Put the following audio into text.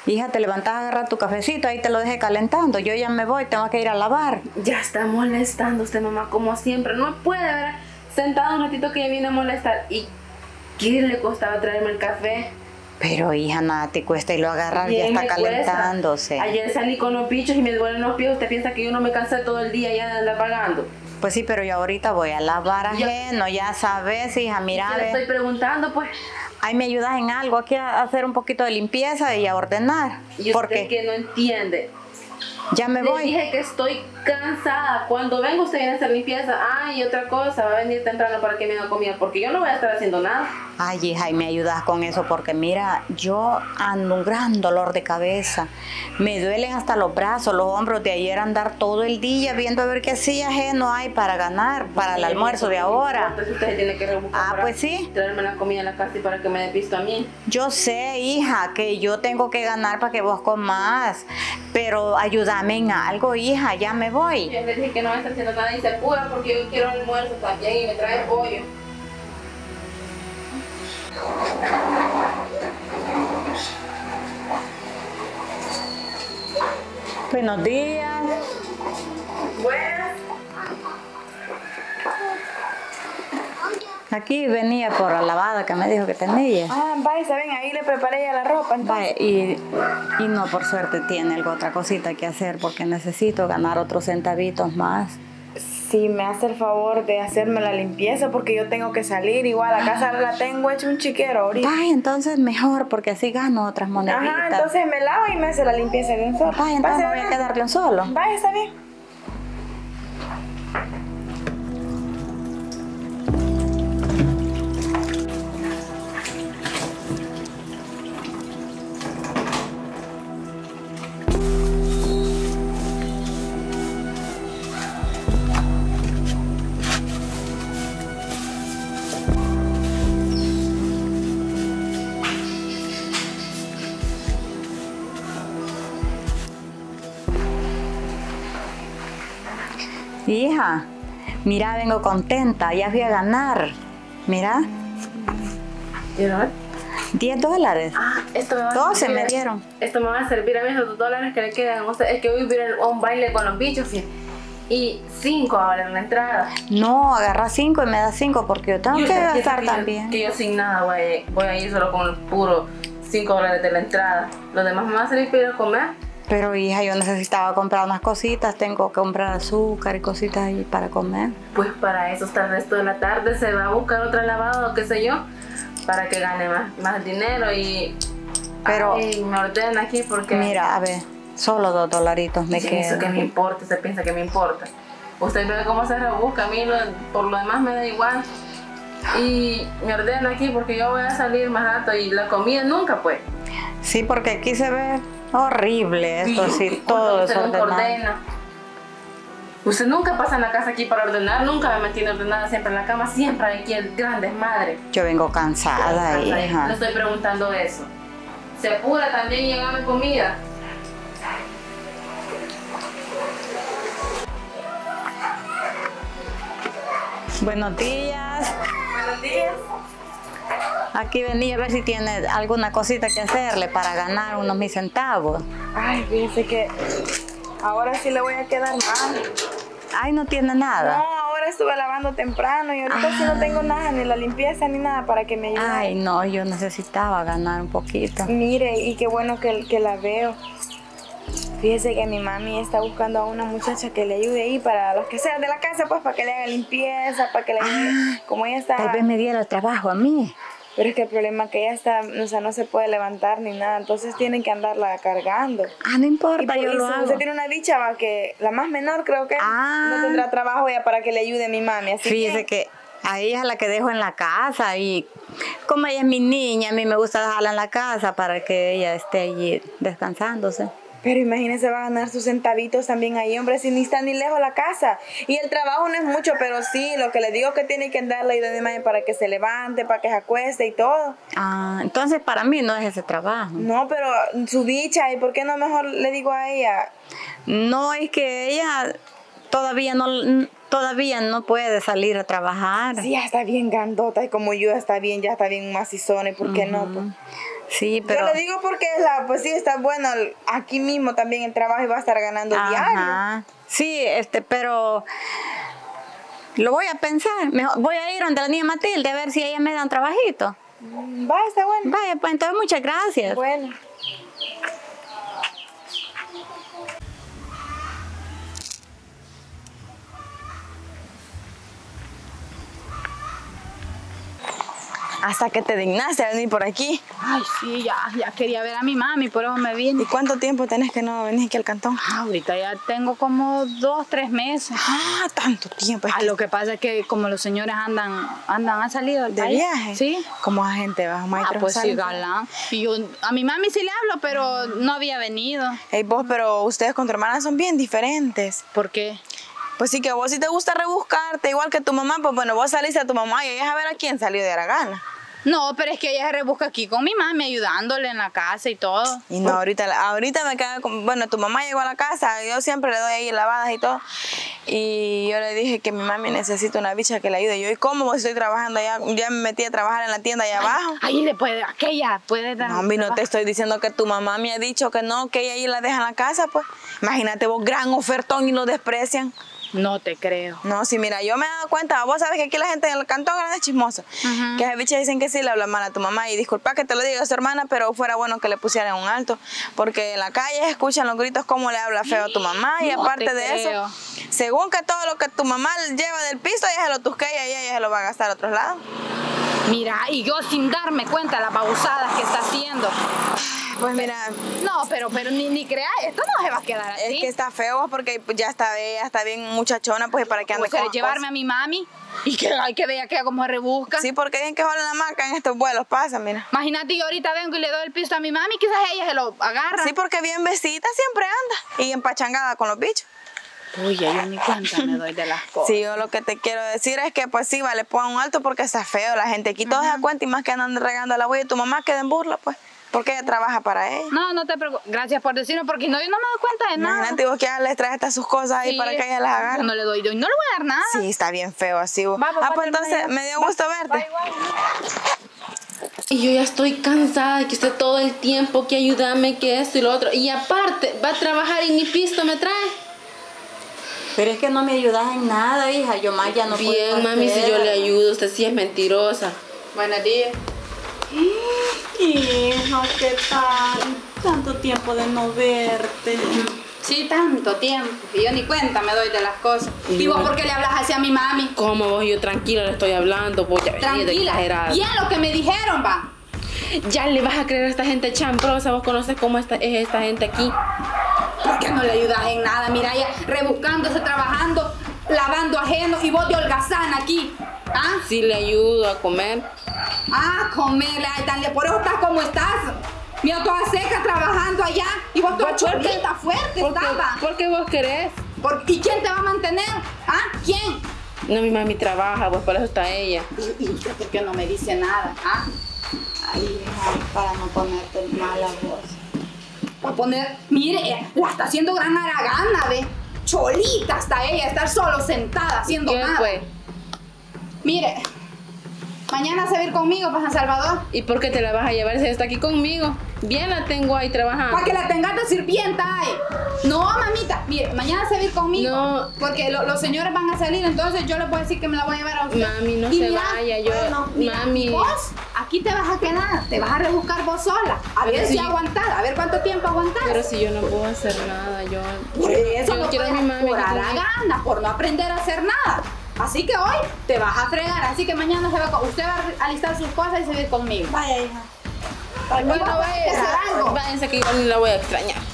Hija, te levantas a agarrar tu cafecito, ahí te lo dejé calentando. Yo ya me voy, tengo que ir a lavar. Ya está molestando usted, mamá, como siempre. No puede haber sentado un ratito que ya viene a molestar. ¿Y qué le costaba traerme el café? Pero hija, nada te cuesta y lo agarrar, ya está calentándose. Ayer salí con los bichos y me duelen los pies. ¿Usted piensa que yo no me cansé todo el día ya de andar pagando? Pues sí, pero yo ahorita voy a lavar ajeno, ya sabes, hija, mira. Yo le estoy preguntando, pues. Ahí me ayudas en algo, aquí a hacer un poquito de limpieza y a ordenar. Y usted que no entiende. Ya me voy. Le dije que estoy cansada. Cuando venga usted viene a hacer limpieza. Ay, otra cosa, va a venir temprano para que me haga comida, porque yo no voy a estar haciendo nada. Ay, hija, y me ayudas con eso, porque mira, yo ando un gran dolor de cabeza. Me duelen hasta los brazos, los hombros de ayer andar todo el día viendo a ver qué así ajeno hay para ganar, para el almuerzo de ahora. Entonces usted tiene que rebuscar para pues sí. traerme la comida a la casa y para que me dé pisto a mí. Yo sé, hija, que yo tengo que ganar para que vos comas, pero ayúdame en algo, hija, ya me voy. Yo le dije que no va a estar haciendo nada y se apura porque yo quiero almuerzo también y me trae pollo. Buenos días. Buenas. Aquí venía por la lavada que me dijo que tenía. Ah, vaya, ¿saben? Ahí le preparé ya la ropa, entonces. Vaya, y no, por suerte tiene algo, otra cosita que hacer porque necesito ganar otros centavitos más. Si me hace el favor de hacerme la limpieza porque yo tengo que salir, igual la casa la tengo hecho un chiquero ahorita. Ay, entonces mejor porque así gano otras moneditas. Ajá, entonces me lava y me hace la limpieza de un solo. Ay, entonces me voy a quedar de un solo. Vaya, está bien. Hija, mira, vengo contenta, ya fui a ganar. Mira. ¿10? $10. Ah, esto me va a 12 servir, me dieron. Esto me va a servir a mí esos $2 que le quedan. O sea, es que hoy voy a ir a un baile con los bichos y 5 ahora en la entrada. No, agarra 5 y me da 5 porque yo tengo que gastar también. Que yo sin nada voy a ir solo con el puro $5 de la entrada. Los demás me van a servir para ir a comer. Pero hija, yo necesitaba comprar unas cositas, tengo que comprar azúcar y cositas ahí para comer. Pues para eso hasta el resto de la tarde se va a buscar otra lavada o qué sé yo, para que gane más dinero y pero ay, me ordena aquí porque... Mira, a ver, solo $2 me quedan. Eso que me importa, se piensa que me importa. Usted ve cómo se rebusca, a mí por lo demás me da igual. Y me ordena aquí porque yo voy a salir más rato y la comida nunca pues. Sí, porque aquí se ve horrible esto, sí, todo desordenado. Usted nunca pasa en la casa aquí para ordenar, nunca me mantiene ordenada siempre en la cama, siempre hay aquí el gran desmadre. Yo vengo cansada, hija. Le estoy preguntando eso. Se apura también y llévame comida. Buenos días. Buenos días. Aquí venía a ver si tiene alguna cosita que hacerle para ganar unos mis centavos. Ay, fíjese que ahora sí le voy a quedar mal. Ay, no tiene nada. No, ahora estuve lavando temprano y ahorita sí no tengo nada, ni la limpieza ni nada para que me ayude. Ay, no, yo necesitaba ganar un poquito. Mire, y qué bueno que la veo. Fíjese que mi mami está buscando a una muchacha que le ayude ahí para los que sean de la casa, pues para que le haga limpieza, para que le ayude. Como ella está... Tal vez me diera el trabajo a mí. Pero es que el problema es que ella está, o sea, no se puede levantar ni nada, entonces tienen que andarla cargando. Ah, no importa, yo lo hago. Usted tiene una bicha, va, que la más menor creo que no tendrá trabajo ya para que le ayude a mi mami. Así fíjese que a ella es la que dejo en la casa y como ella es mi niña, a mí me gusta dejarla en la casa para que ella esté allí descansándose. Pero imagínese, va a ganar sus centavitos también ahí, hombre, si ni está ni lejos la casa. Y el trabajo no es mucho, pero sí, lo que le digo que tiene que darle ayuda de madre para que se levante, para que se acueste y todo. Ah, entonces para mí no es ese trabajo. No, pero su dicha, ¿y por qué no mejor le digo a ella? No, es que ella todavía no puede salir a trabajar. Sí, ya está bien grandota y como yo ya está bien macizona, ¿y por qué no? Pues? Sí, pero... Yo le digo porque pues sí, está bueno aquí mismo también el trabajo y va a estar ganando diario. Sí, pero lo voy a pensar. Voy a ir donde la niña Matilde a ver si ella me da un trabajito. Va, está bueno. Vaya, pues entonces muchas gracias. Bueno. Hasta que te dignaste a venir por aquí. Ay, sí, ya quería ver a mi mami, por eso me vine. ¿Y cuánto tiempo tenés que no venís aquí al cantón? Ahorita ya tengo como 2, 3 meses. Tanto tiempo. Lo que pasa es que como los señores han salido del ¿De país. viaje? Sí. Como agente, vas, maestro. Pues sí, galán. Y yo a mi mami sí le hablo, pero no había venido. Hey, vos, pero ustedes con tu hermana son bien diferentes. ¿Por qué? Pues sí, que a vos sí te gusta rebuscarte, igual que tu mamá, pues bueno, vos saliste a tu mamá y ella a ver a quién salió de Aragana. No, pero es que ella se rebusca aquí con mi mami, ayudándole en la casa y todo. Y no, ahorita me queda, bueno, tu mamá llegó a la casa, yo siempre le doy ahí lavadas y todo. Y yo le dije que mi mami necesita una bicha que le ayude. Yo, ¿y cómo estoy trabajando allá? Ya me metí a trabajar en la tienda allá abajo. Ahí le puede, aquella puede dar. No, no te estoy diciendo que tu mamá me ha dicho que no, que ella ahí la deja en la casa, pues. Imagínate vos, gran ofertón y lo desprecian. No te creo. No, sí, mira, yo me he dado cuenta, vos sabes que aquí la gente en el cantón es chismosa. Que esas bichas dicen que sí le hablan mal a tu mamá. Y disculpa que te lo diga a su hermana, pero fuera bueno que le pusieran un alto. Porque en la calle escuchan los gritos cómo le habla feo a tu mamá. Y aparte de eso, según que todo lo que tu mamá lleva del piso, ella se lo tusquea y ella se lo va a gastar a otros lados. Mira, y yo sin darme cuenta de las babosadas que está haciendo. Pues mira... No, pero ni creas, esto no se va a quedar así. Es que está feo porque ya está bien muchachona, pues para que ande con llevarme a mi mami y que hay que ver que cómo se rebusca. Sí, porque dicen que joder la marca en estos vuelos pasa, mira. Imagínate, yo ahorita vengo y le doy el piso a mi mami, quizás ella se lo agarra. Sí, porque bien besita siempre anda y empachangada con los bichos. Uy, yo ni cuenta me doy de las cosas. Sí, yo lo que te quiero decir es que pues sí, vale, pongan un alto porque está feo. La gente aquí todos se da cuenta y más que andan regando a la huella y tu mamá queda en burla, pues. Porque ella trabaja para ella. No te preocupes. Gracias por decirlo, porque no, yo no me doy cuenta de nada. Imagínate vos que ella les trae estas sus cosas ahí para que ella las agarre. Yo no le doy, no le voy a dar nada. Sí, está bien feo así. Vos. Pues entonces me dio gusto verte. Y yo ya estoy cansada de que usted todo el tiempo que ayúdame, que esto y lo otro. Y aparte, va a trabajar y ni pisto me trae. Pero es que no me ayudas en nada, hija. Yo más ya no puedo. Bien, mami, si yo le ayudo, usted sí es mentirosa. Buenos días. Hija, ¿qué tal? Tanto tiempo de no verte. Sí, tanto tiempo. Y yo ni cuenta me doy de las cosas. ¿Y vos por qué le hablas así a mi mami? ¿Cómo vos? Yo tranquila le estoy hablando. Vos ya tranquila. Y es lo que me dijeron, va. Ya le vas a creer a esta gente chambrosa. Vos conoces cómo es esta gente aquí. ¿Por qué no le ayudas en nada? Mira, ella rebuscándose, trabajando, lavando ajeno y vos de holgazana aquí. ¿Ah? Sí, le ayudo a comer. Comer, dale, por eso estás como estás. Mira, toda seca trabajando allá y vos toda chorrita fuerte estaba. ¿Por qué vos querés? ¿Y quién te va a mantener? ¿Quién? No, mi mami trabaja, pues por eso está ella. ¿Y por qué no me dice nada? Ay, hija, para no ponerte mala voz. Para poner, mire, la está haciendo gran Aragana, ve. Cholita está ella, estar solo sentada haciendo ¿Qué nada. fue? Mire, mañana se va a ir conmigo para San Salvador. ¿Y por qué te la vas a llevar si está aquí conmigo? Bien la tengo ahí trabajando. Para que la tengas de sirvienta, No, mamita, mire, mañana se va a ir conmigo. No. Porque los señores van a salir, entonces yo les voy a decir que me la voy a llevar a usted. Mami, no se vaya, yo... Mami... Vos, aquí te vas a quedar, te vas a rebuscar vos sola. A ver si aguantás, a ver cuánto tiempo aguantás. Pero si yo no puedo hacer nada, yo eso no quiero a mi mami. Por Aragana, por no aprender a hacer nada. Así que hoy te vas a fregar, así que mañana usted va a alistar sus cosas y se va a ir conmigo. Vaya, hija. Bueno, váyanse, váyanse que yo ni la voy a extrañar.